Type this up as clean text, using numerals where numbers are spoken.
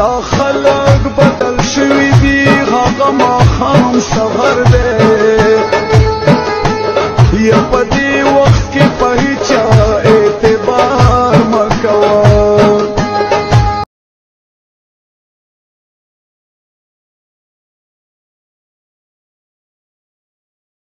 دا خلق بدل شوي دي هغه ماښام سحر دی یا په